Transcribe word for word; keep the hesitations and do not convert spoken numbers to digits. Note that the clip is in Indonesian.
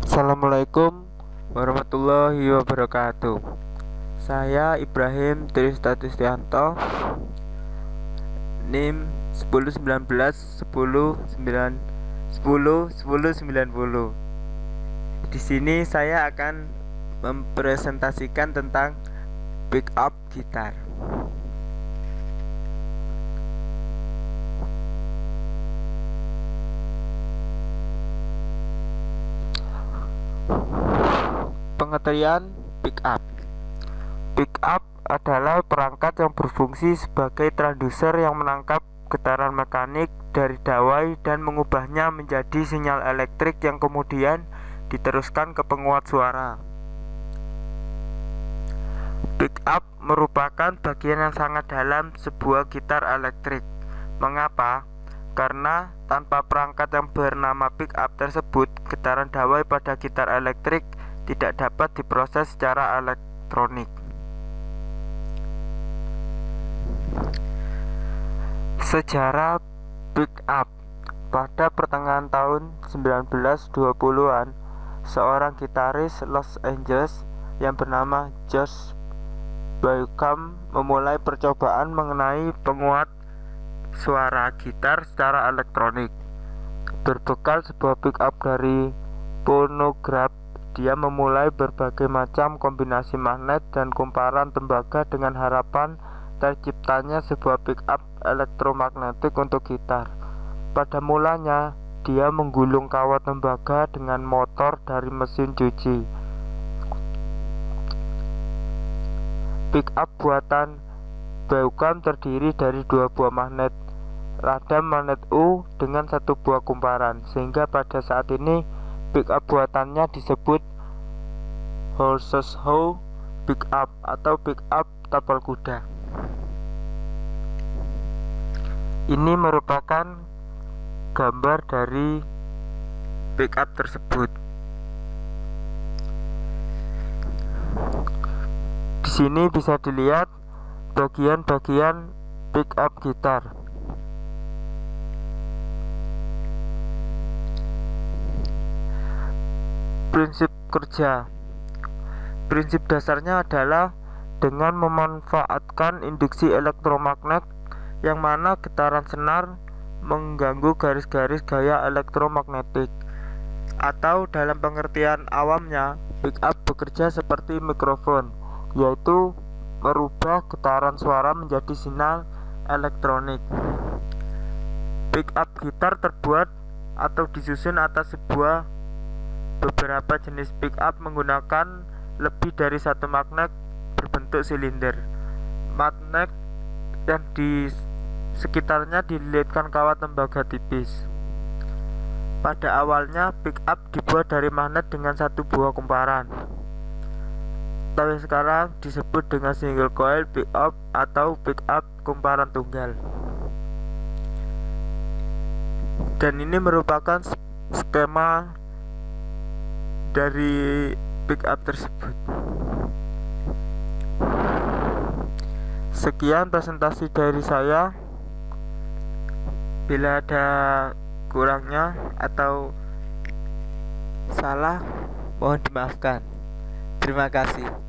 Assalamualaikum warahmatullahi wabarakatuh. Saya Ibrahim Tristastianto, NIM sepuluh sembilan belas sepuluh sembilan sepuluh sepuluh sembilan puluh. Di sini saya akan mempresentasikan tentang pick up gitar. Pengertian pick up. Pick up adalah perangkat yang berfungsi sebagai transducer yang menangkap getaran mekanik dari dawai dan mengubahnya menjadi sinyal elektrik yang kemudian diteruskan ke penguat suara. Pick up merupakan bagian yang sangat dalam sebuah gitar elektrik. Mengapa? Karena tanpa perangkat yang bernama pick up tersebut, getaran dawai pada gitar elektrik tidak dapat diproses secara elektronik. Sejarah pick up. Pada pertengahan tahun sembilan belas dua puluhan, seorang gitaris Los Angeles yang bernama Josh Bauckham memulai percobaan mengenai penguat suara gitar secara elektronik. Berbekal sebuah pick up dari fonograf, dia memulai berbagai macam kombinasi magnet dan kumparan tembaga dengan harapan terciptanya sebuah pick up elektromagnetik untuk gitar. Pada mulanya, dia menggulung kawat tembaga dengan motor dari mesin cuci. Pick up buatan Bauckham terdiri dari dua buah magnet radam magnet U dengan satu buah kumparan, sehingga pada saat ini pick up buatannya disebut Horseshoe pick up atau pick up tapal kuda. Ini merupakan gambar dari pick up tersebut. Di sini bisa dilihat bagian-bagian pick up gitar. Prinsip kerja. Prinsip dasarnya adalah dengan memanfaatkan induksi elektromagnet yang mana getaran senar mengganggu garis-garis gaya elektromagnetik, atau dalam pengertian awamnya, pick up bekerja seperti mikrofon, yaitu merubah getaran suara menjadi sinyal elektronik. Pick up gitar terbuat atau disusun atas sebuah beberapa jenis pick up menggunakan lebih dari satu magnet berbentuk silinder. Magnet yang di sekitarnya dililitkan kawat tembaga tipis. Pada awalnya, pick up dibuat dari magnet dengan satu buah kumparan, tapi sekarang disebut dengan single coil pick up atau pick up kumparan tunggal. Dan ini merupakan skema dari pick up tersebut. Sekian presentasi dari saya. Bila ada kurangnya atau salah, mohon dimaafkan. Terima kasih.